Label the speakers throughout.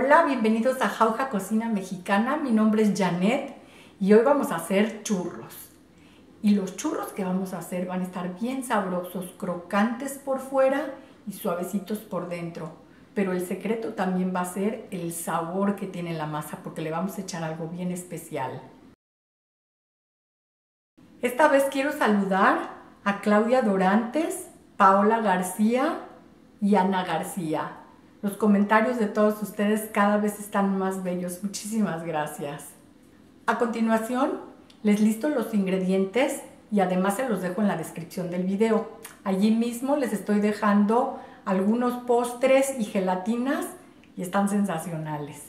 Speaker 1: Hola, bienvenidos a Jauja Cocina Mexicana. Mi nombre es Janet y hoy vamos a hacer churros. Y los churros que vamos a hacer van a estar bien sabrosos, crocantes por fuera y suavecitos por dentro. Pero el secreto también va a ser el sabor que tiene la masa, porque le vamos a echar algo bien especial. Esta vez quiero saludar a Claudia Dorantes, Paola García y Ana García. Los comentarios de todos ustedes cada vez están más bellos. Muchísimas gracias. A continuación, les listo los ingredientes y además se los dejo en la descripción del video. Allí mismo les estoy dejando algunos postres y gelatinas y están sensacionales.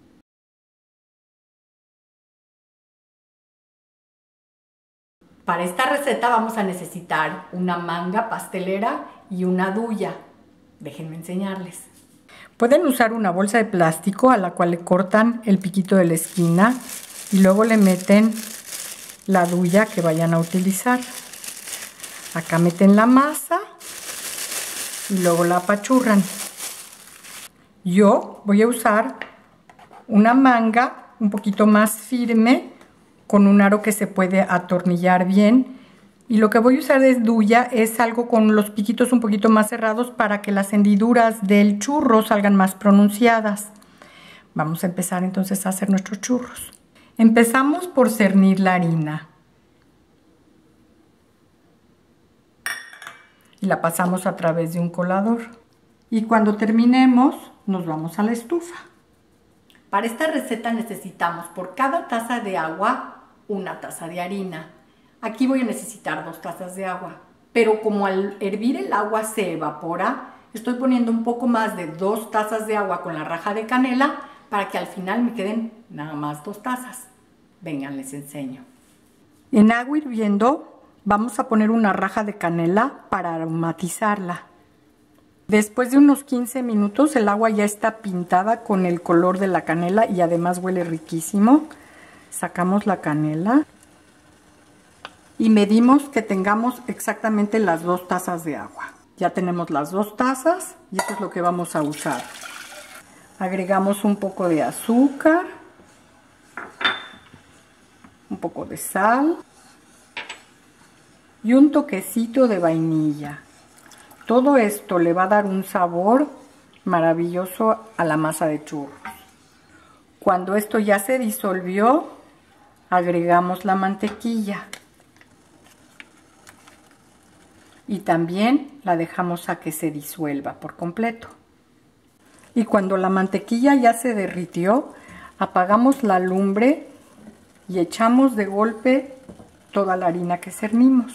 Speaker 1: Para esta receta vamos a necesitar una manga pastelera y una duya. Déjenme enseñarles. Pueden usar una bolsa de plástico a la cual le cortan el piquito de la esquina y luego le meten la duya que vayan a utilizar. Acá meten la masa y luego la apachurran. Yo voy a usar una manga un poquito más firme con un aro que se puede atornillar bien. Y lo que voy a usar de duya es algo con los piquitos un poquito más cerrados para que las hendiduras del churro salgan más pronunciadas. Vamos a empezar entonces a hacer nuestros churros. Empezamos por cernir la harina. Y la pasamos a través de un colador. Y cuando terminemos, nos vamos a la estufa. Para esta receta necesitamos por cada taza de agua, una taza de harina. Aquí voy a necesitar 2 tazas de agua, pero como al hervir el agua se evapora, estoy poniendo un poco más de 2 tazas de agua con la raja de canela para que al final me queden nada más 2 tazas. Vengan, les enseño. En agua hirviendo vamos a poner una raja de canela para aromatizarla. Después de unos 15 minutos el agua ya está pintada con el color de la canela y además huele riquísimo. Sacamos la canela y medimos que tengamos exactamente las 2 tazas de agua. Ya tenemos las 2 tazas y esto es lo que vamos a usar. Agregamos un poco de azúcar, un poco de sal y un toquecito de vainilla. Todo esto le va a dar un sabor maravilloso a la masa de churros. Cuando esto ya se disolvió, agregamos la mantequilla. Y también la dejamos a que se disuelva por completo. Y cuando la mantequilla ya se derritió, apagamos la lumbre y echamos de golpe toda la harina que cernimos.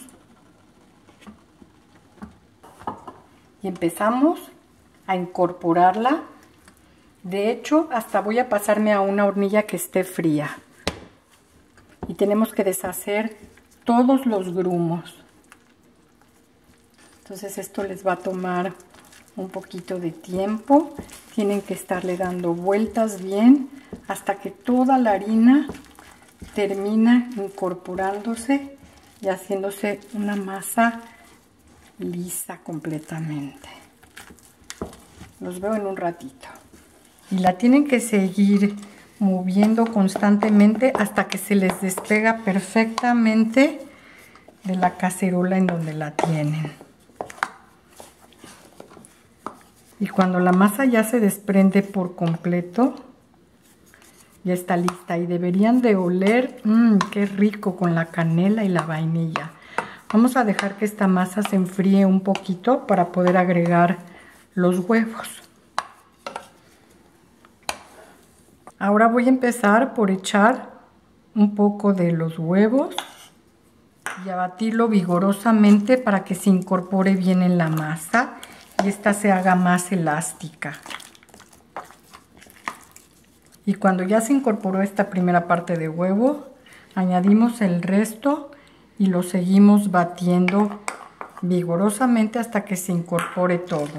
Speaker 1: Y empezamos a incorporarla. De hecho, hasta voy a pasarme a una hornilla que esté fría. Y tenemos que deshacer todos los grumos. Entonces esto les va a tomar un poquito de tiempo. Tienen que estarle dando vueltas bien hasta que toda la harina termina incorporándose y haciéndose una masa lisa completamente. Los veo en un ratito. Y la tienen que seguir moviendo constantemente hasta que se les despega perfectamente de la cacerola en donde la tienen. Y cuando la masa ya se desprende por completo, ya está lista y deberían de oler, qué rico con la canela y la vainilla. Vamos a dejar que esta masa se enfríe un poquito para poder agregar los huevos. Ahora voy a empezar por echar un poco de los huevos y a batirlo vigorosamente para que se incorpore bien en la masa y esta se haga más elástica. Y cuando ya se incorporó esta primera parte de huevo, añadimos el resto y lo seguimos batiendo vigorosamente hasta que se incorpore todo.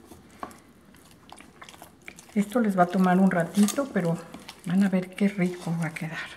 Speaker 1: Esto les va a tomar un ratito, pero van a ver qué rico va a quedar.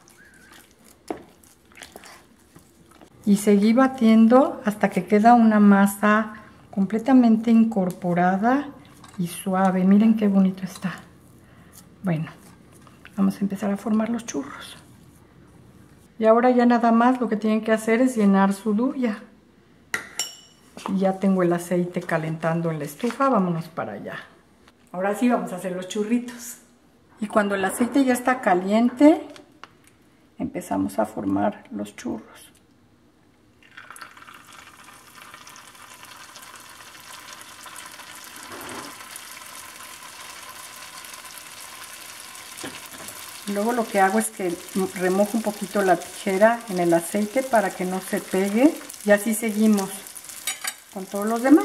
Speaker 1: Y seguí batiendo hasta que queda una masa completamente incorporada y suave. Miren qué bonito está. Bueno, vamos a empezar a formar los churros. Y ahora ya nada más lo que tienen que hacer es llenar su dubia. Y ya tengo el aceite calentando en la estufa, vámonos para allá. Ahora sí vamos a hacer los churritos. Y cuando el aceite ya está caliente, empezamos a formar los churros. Luego lo que hago es que remojo un poquito la tijera en el aceite para que no se pegue. Y así seguimos con todos los demás.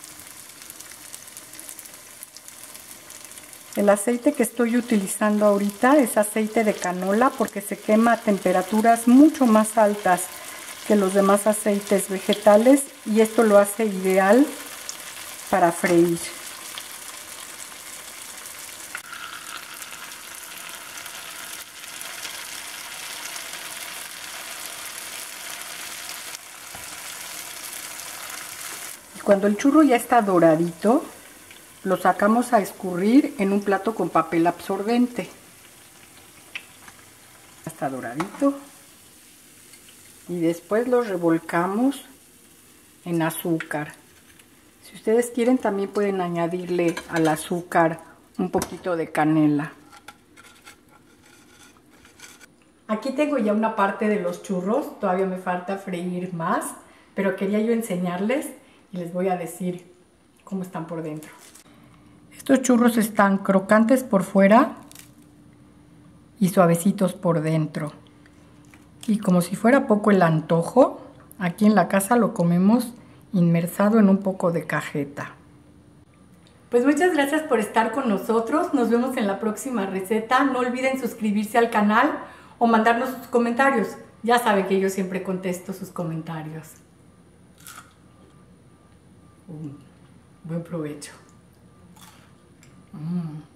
Speaker 1: El aceite que estoy utilizando ahorita es aceite de canola porque se quema a temperaturas mucho más altas que los demás aceites vegetales y esto lo hace ideal para freír. Cuando el churro ya está doradito, lo sacamos a escurrir en un plato con papel absorbente. Está doradito. Y después lo revolcamos en azúcar. Si ustedes quieren también pueden añadirle al azúcar un poquito de canela. Aquí tengo ya una parte de los churros, todavía me falta freír más, pero quería yo enseñarles y les voy a decir cómo están por dentro. Estos churros están crocantes por fuera y suavecitos por dentro. Y como si fuera poco el antojo, aquí en la casa lo comemos inmersado en un poco de cajeta. Pues muchas gracias por estar con nosotros, nos vemos en la próxima receta. No olviden suscribirse al canal o mandarnos sus comentarios. Ya saben que yo siempre contesto sus comentarios. Buen provecho.